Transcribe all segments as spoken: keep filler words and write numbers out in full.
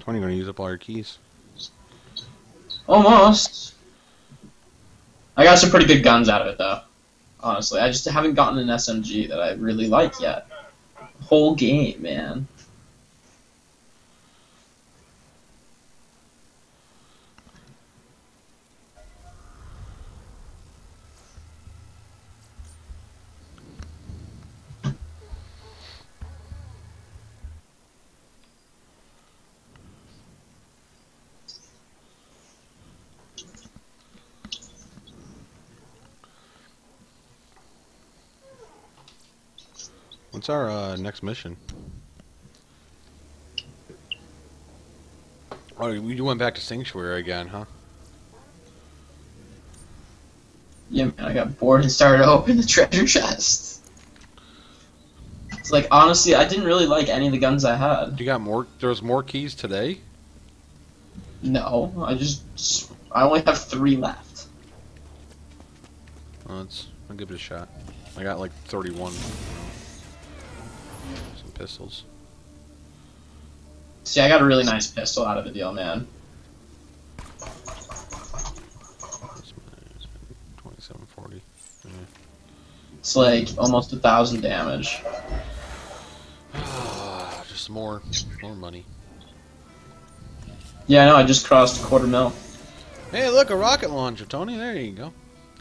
Tony, gonna use up all your keys? Almost. I got some pretty good guns out of it, though. Honestly, I just haven't gotten an S M G that I really like yet. Whole game, man. What's our uh, next mission? Oh, you went back to Sanctuary again, huh? Yeah, man, I got bored and started to open the treasure chest. It's like, honestly, I didn't really like any of the guns I had. You got more? There was more keys today? No, I just... I only have three left. Well, let's, I'll give it a shot. I got like thirty-one. Some pistols. See, I got a really nice pistol out of the deal, man. twenty-seven forty. Yeah. It's like almost a thousand damage. Just more, more money. Yeah, I know, I just crossed a quarter mil. Hey, look, a rocket launcher, Tony. There you go.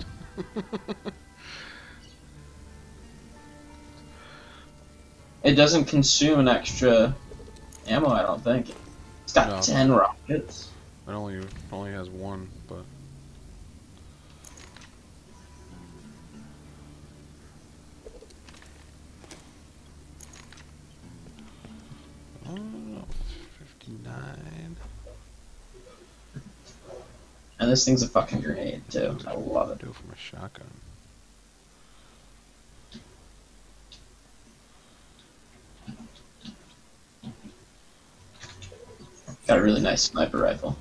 It doesn't consume an extra ammo, I don't think. It's got No. ten rockets. It only it only has one, but oh, fifty-nine. And this thing's a fucking grenade, too. I love it. Do from a shotgun. Got a really nice sniper rifle.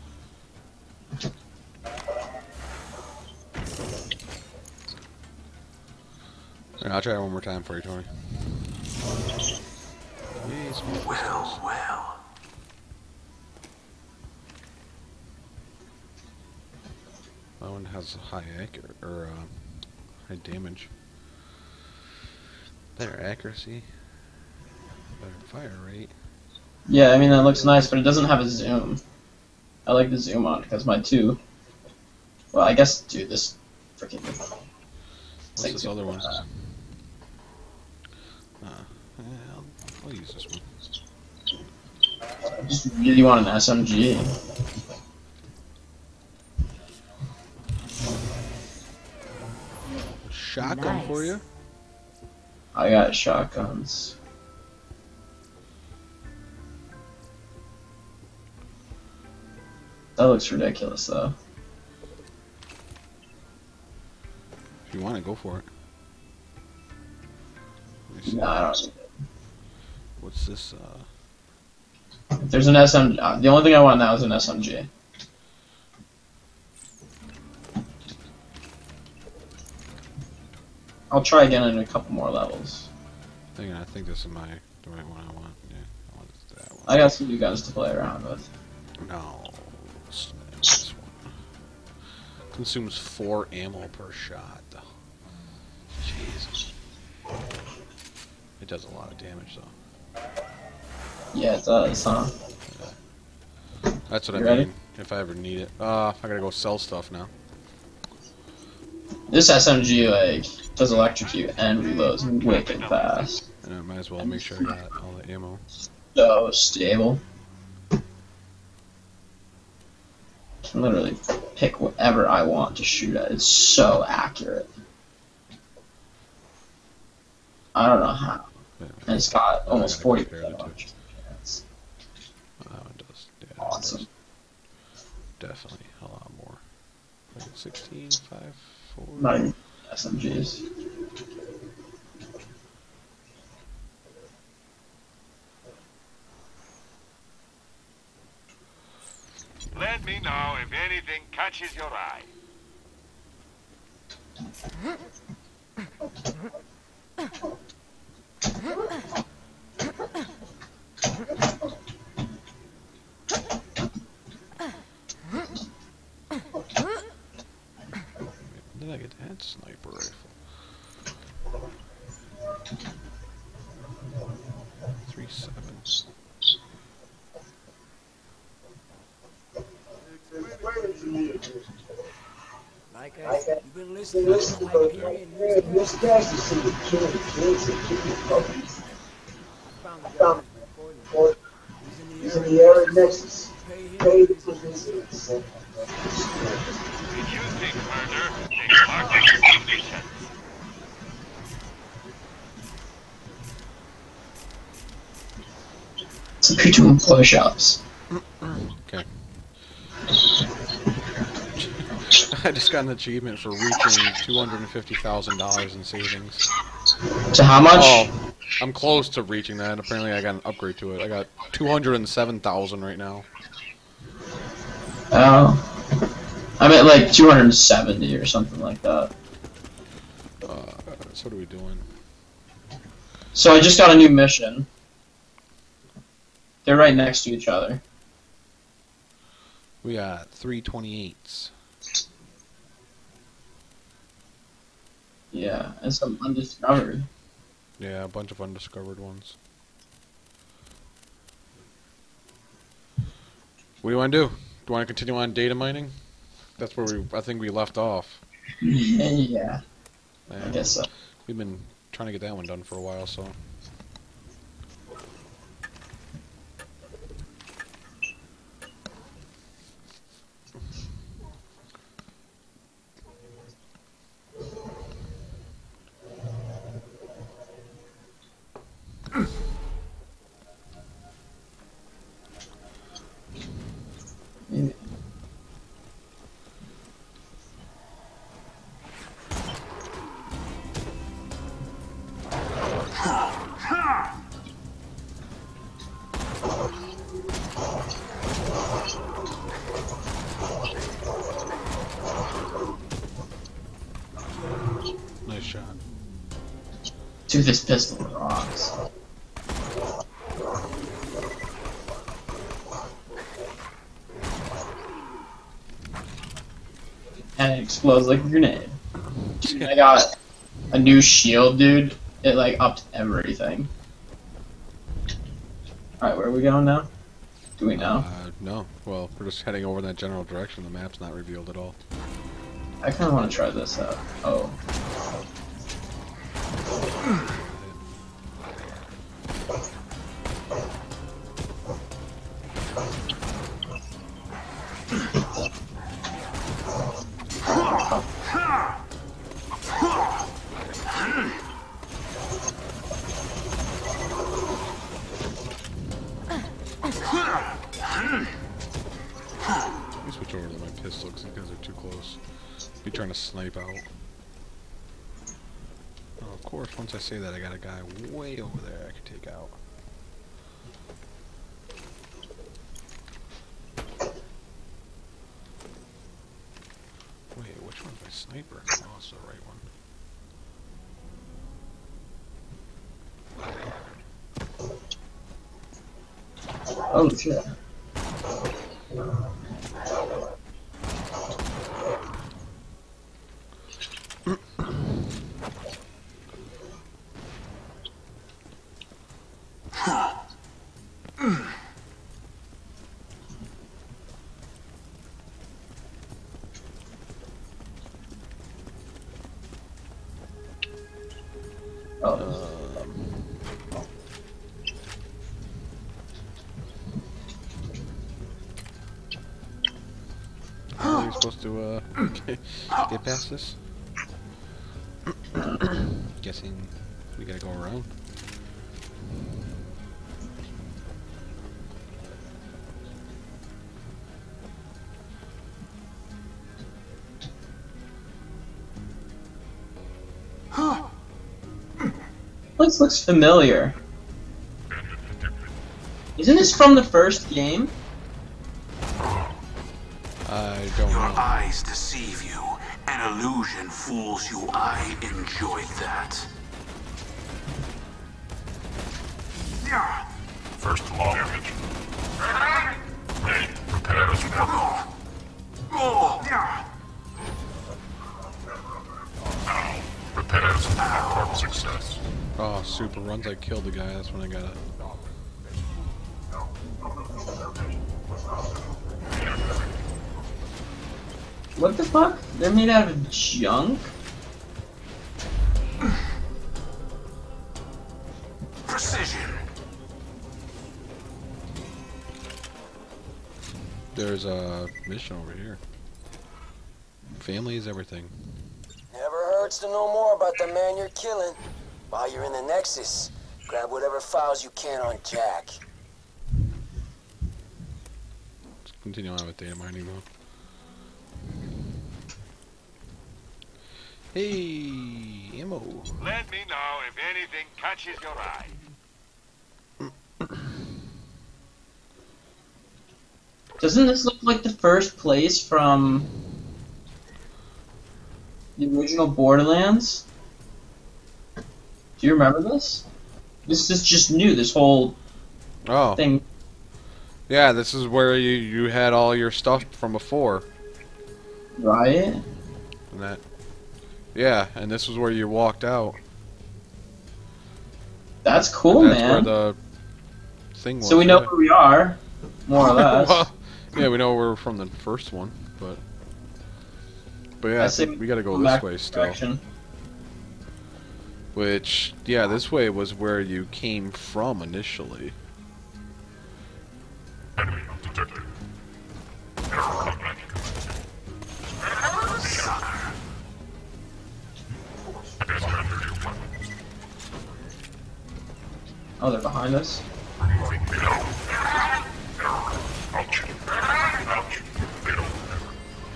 Here, I'll try it one more time for you, Tony. Yes, well, well. That one has a high accurate or uh, high damage, better accuracy, better fire rate. Yeah, I mean, that looks nice, but it doesn't have a zoom. I like the zoom on it, because my two... Well, I guess, dude, this freaking... What's this other one? Uh, yeah, I'll, I'll use this one. I just really want an S M G. A shotgun Nice. for you? I got shotguns. That looks ridiculous, though. If you want it, go for it. Let me see. No, I don't. What's this? Uh, If there's an S M G, uh, the only thing I want now is an S M G. I'll try again in a couple more levels. I think I think this is my the right one I want. Yeah, I want that one. I got some new guns to play around with. No, this this one consumes four ammo per shot. Jesus, it does a lot of damage though. Yeah, it does, huh? That's what You I ready? mean. If I ever need it, uh, I gotta go sell stuff now. This S M G, like, does electrocute and reloads wicked fast. And I might as well make sure I got all the ammo. So stable. Can literally pick whatever I want to shoot at. It's so accurate. I don't know how. Yeah, And it's got almost gotta forty compare the percent two. chance. that one does. Yeah, that Awesome. does. Definitely a lot more. Like sixteen, five, four. Not even S M Gs. Let me know if anything catches your eye. get that sniper rifle? Three seven. Like I said, you've been listening to Hyperion Newscast. Found the guy recording. He's in the area next to us. Pay him for this. If you think murder, then mark it completion. Some two push-ups. Okay. I just got an achievement for reaching two hundred and fifty thousand dollars in savings. To how much? Oh, I'm close to reaching that. Apparently, I got an upgrade to it. I got two hundred and seven thousand right now. Oh. I'm at like two hundred seventy or something like that. Uh, so what are we doing? So I just got a new mission. They're right next to each other. We got three twenty-eights. Yeah, and some undiscovered. Yeah, a bunch of undiscovered ones. What do you want to do? Do you want to continue on data mining? That's where we, I think we left off. Yeah, Man, I guess so. We've been trying to get that one done for a while, so. Maybe. Nice shot. Dude, this pistol rocks. And it explodes like a grenade. Dude, I got a new shield, dude. It like upped everything. Alright, where are we going now? Do we know? Uh, no. Well, we're just heading over in that general direction. The map's not revealed at all. I kinda wanna try this out. Oh. Let me switch over to my pistol because these guys are too close. Be trying to snipe out. Oh, of course, once I say that, I got a guy way over there I could take out. Wait, which one's my sniper? Oh, it's the right one. Oh shit. Oh. How are we supposed to uh, get past this? Guessing we gotta go around. This looks familiar. Isn't this from the first game? I don't Your know. eyes deceive you. An illusion fools you. I enjoyed that. First long image. Ready. Prepare as well. Oh. super runs, I killed the guy. That's when I got it. What the fuck? They're made out of junk? Precision. There's a mission over here. Family is everything. Never hurts to know more about the man you're killing. While you're in the Nexus, grab whatever files you can on Jack. Let's continue on with data mining though. Hey, ammo. Let me know if anything catches your eye. Doesn't this look like the first place from the original Borderlands? Do you remember this? This is just new, this whole Oh, thing. yeah. This is where you you had all your stuff from before, Right? and that. Yeah, and this was where you walked out. That's cool, And that's man. where the thing was. So we know yeah. where we are, more or less. Well, yeah, we know we're from the first one, but but yeah, I I say think we gotta go go this back way still. direction. Which, yeah, this way was where you came from initially. Enemy detected. Error contact commencing. Sucker. Surrender your weapons. Oh, they're behind us. Removing payload. Error. Ouch. Ouch. Payload error.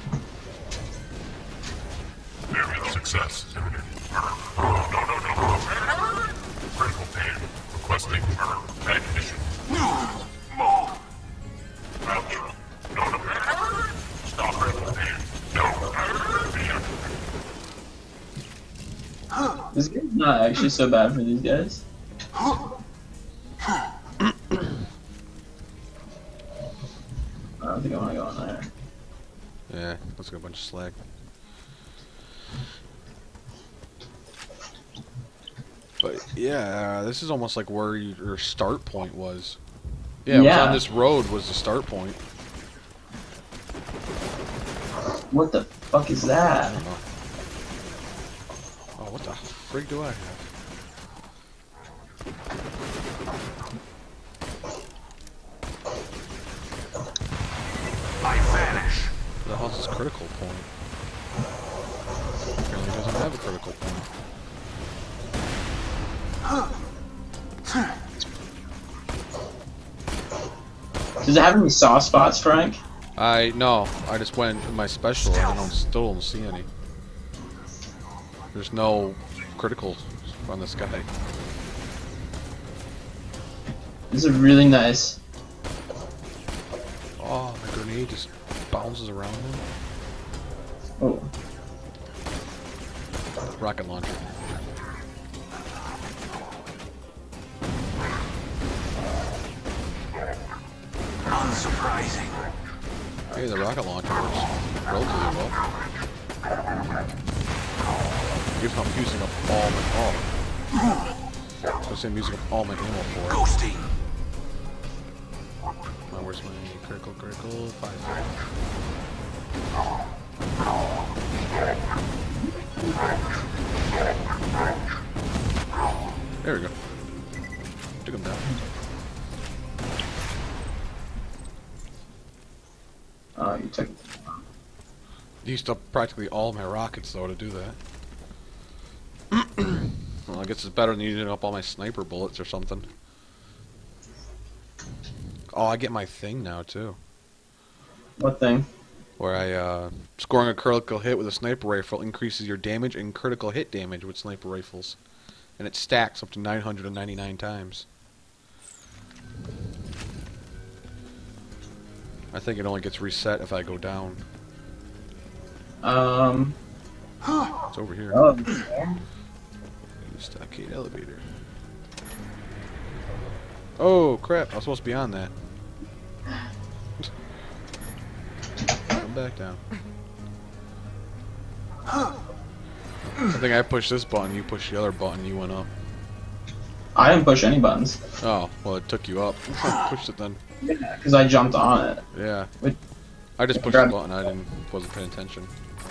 Area success imminent. No, no, no, no. Critical pain. Requesting magnification. Move. Ouch. No, no. Stop critical pain. No. This game's not actually so bad for these guys. I don't think I want to go in there. Yeah, looks like a bunch of slag. But yeah, uh, this is almost like where you, your start point was. Yeah, it was Yeah. on this road was the start point. What the fuck is I that? don't know. Oh, what the frig do I have? I vanish. The hell's this critical point? Apparently doesn't have a critical point. Does it have any soft spots, Frank? I no, I just went in my special and I don't still don't see any. There's no criticals on this guy. This is really nice. Oh, my grenade just bounces around him. Oh, Rocket launcher. Unsurprising. Hey, the rocket launcher works relatively well. If I'm using up all my oh. So say I'm using up all my ammo for it. Ghosting. Oh, where's my critical critical five? There we go. Took him down. oh, you took. Used up practically all my rockets though to do that. Well, I guess it's better than using up all my sniper bullets or something. Oh, I get my thing now too. What thing? Where I, uh, scoring a critical hit with a sniper rifle increases your damage and critical hit damage with sniper rifles. And it stacks up to nine hundred ninety-nine times. I think it only gets reset if I go down. Um. It's over here. Oh. Stockade elevator. Oh crap, I was supposed to be on that. Come back down. I think I pushed this button, you pushed the other button, you went up. I didn't push any buttons. Oh, well, it took you up. Pushed it then. Yeah, because I jumped on it. Yeah. Wait. I just pushed the button. I didn't. Wasn't paying attention.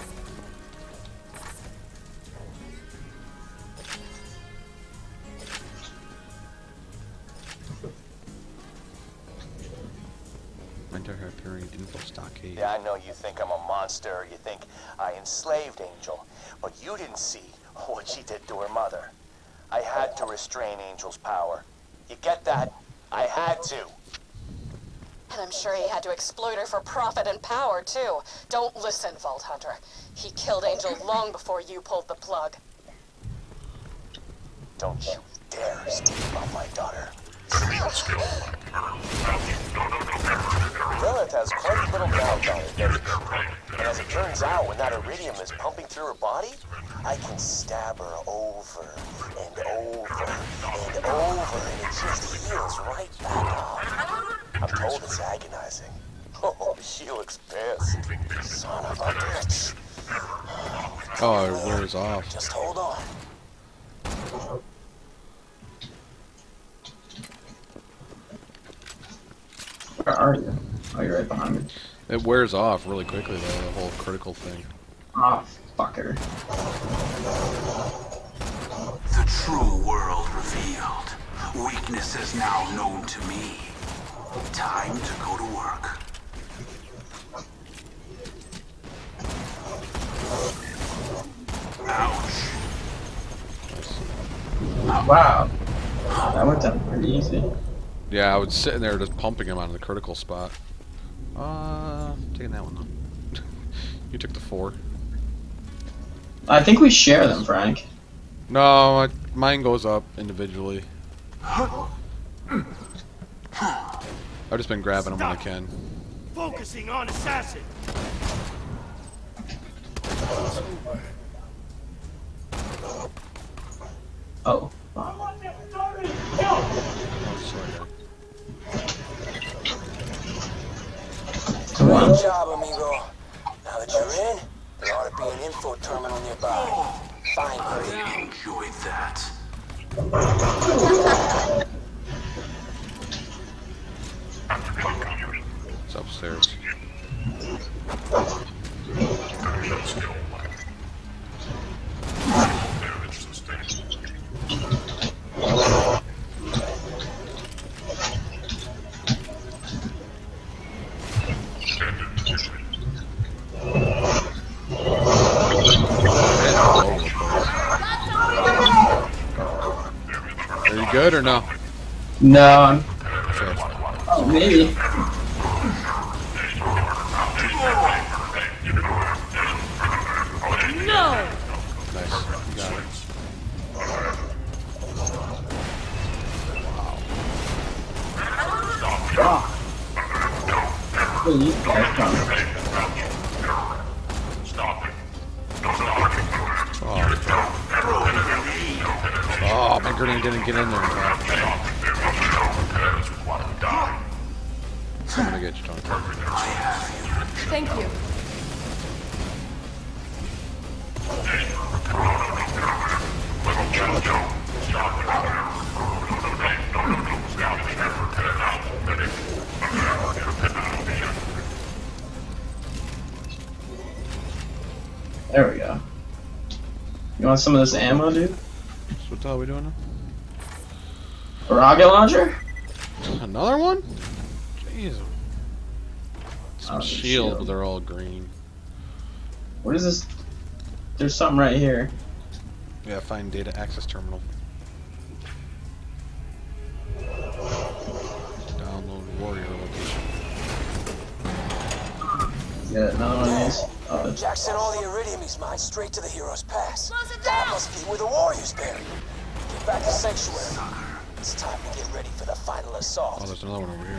Enter Hyperion info stockade. Yeah, I know you think I'm a monster, you think I enslaved Angel, but you didn't see what she did to her mother. I had to restrain Angel's power. You get that? I had to. And I'm sure he had to exploit her for profit and power, too. Don't listen, Vault Hunter. He killed Angel long before you pulled the plug. Don't you dare speak about my daughter. Lilith has quite little doubt on it, doesn't she? And as it turns out, when that iridium is pumping through her body, I can stab her over and over and over, and it just heals right back up. I'm told it's agonizing. Oh, she looks pissed. Son of a bitch. Oh, it wears off. Just hold on. Where are you? Oh, you're right behind me. It wears off really quickly, though, the whole critical thing. Ah, fucker. The true world revealed. Weakness is now known to me. Time to go to work. Ouch. Wow. That went down pretty easy. Yeah, I was sitting there just pumping him on the critical spot. Uh, taking that one though. You took the four. I think we share them, Frank. No, I, mine goes up individually. I've just been grabbing them when I can. Focusing on assassin. Oh. Oh, sorry. Great job, amigo. Now that you're in, there ought to be an info terminal nearby. Find it. I enjoyed that. It's upstairs. Are you good or no? No, I'm... Okay. Oh, maybe. No! Nice. You got it. Where are you guys from? Oh, oh my grenade didn't get in there. In fact. I'm gonna get you, Tony. Thank you. There we go. You want some of this ammo, dude? So what the hell are we doing now? A rocket launcher? Another one? Jeez. Some Oh, shield, shield. but they're all green. What is this? There's something right here. Yeah, find data access terminal. Download warrior location. Yeah, another one of these. Oh, Jack sent all the iridium he's mined straight to the Hero's Pass. That must be where the warriors buried. Get back to Sanctuary. It's time to get ready for the final assault. Oh, there's another one over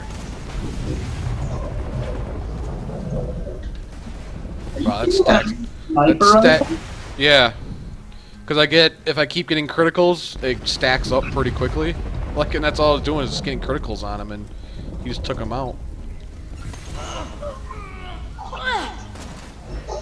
here. Wow, that's stacked. That's stack. Yeah. Because I get, if I keep getting criticals, it stacks up pretty quickly. Like, and that's all I was doing is just getting criticals on him, and he just took them out.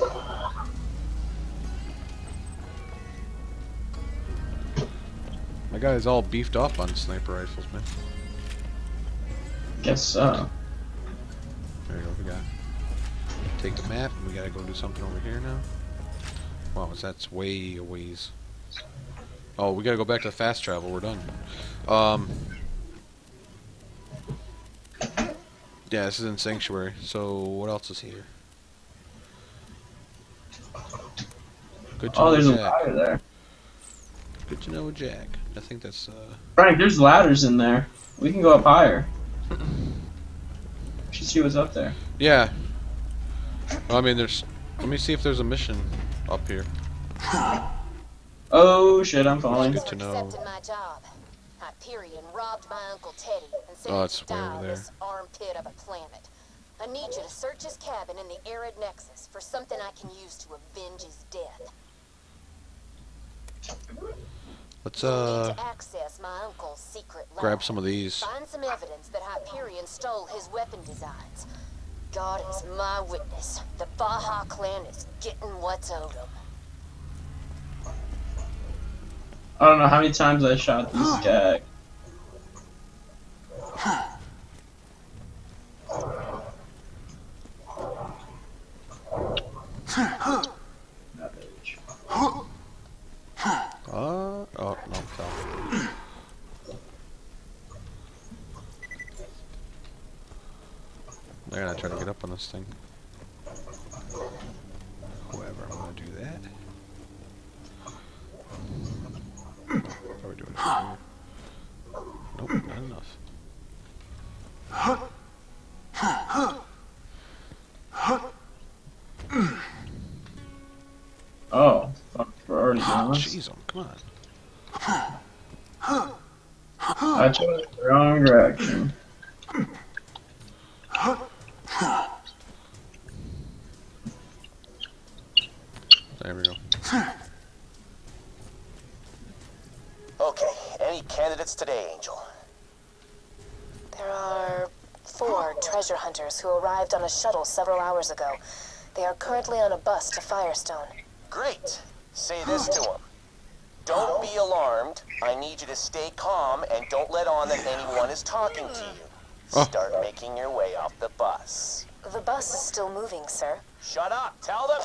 My That guy's all beefed up on sniper rifles, man. Guess so. There you go, we got. Take the map, and we gotta go do something over here now. Wow, that's way a ways. Oh, we gotta go back to the fast travel. We're done. Um. Yeah, this is in Sanctuary. So what else is here? Good to Oh, know there's a Jack. ladder there. Good to know Jack. I think that's uh. Frank, there's ladders in there. We can go up higher. You should see what's up there. Yeah. Well, I mean, there's. Let me see if there's a mission up here. Oh shit, I'm falling. Good to know. Accepted my job. Hyperion robbed my Uncle Teddy and sent Oh, him it's to way die over on there. this armpit of a planet. I need you to search his cabin in the Arid Nexus for something I can use to avenge his death. Let's You uh need to access my uncle's secret lab. grab some of these. Find some evidence that Hyperion stole his weapon designs. God is my witness. The Baja clan is getting what's owed them. I don't know how many times I shot this guy. That bitch. Uh oh no, fell. They're gonna try to get up on this thing. Whoever, I'm gonna do that. How are we doing? Here? Nope, not enough. Oh, fuck, we're already doing this. Jeez, come on. I chose the wrong direction. There we go. Okay, any candidates today, Angel? There are four treasure hunters who arrived on a shuttle several hours ago. They are currently on a bus to Firestone. Great. Say this to them. Don't be alarmed. I need you to stay calm and don't let on that anyone is talking to you. Oh. Start making your way off the bus. The bus is still moving, sir. Shut up. Tell them.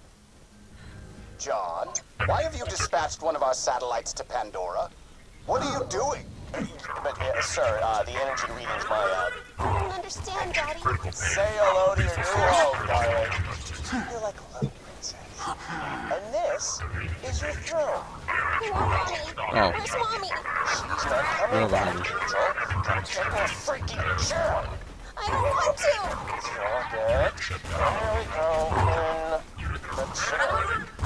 John, why have you dispatched one of our satellites to Pandora? What are you doing? But, uh, sir, uh, the energy readings my, uh... I don't understand, Daddy. Say hello to your new home, darling. You're like a little princess. And this is your throne. I want Mommy. Oh. Where's Mommy? She's not Right coming over back, here. Angel. Come take a freaking chair. I don't want to. It's all good. There we go. In the chair.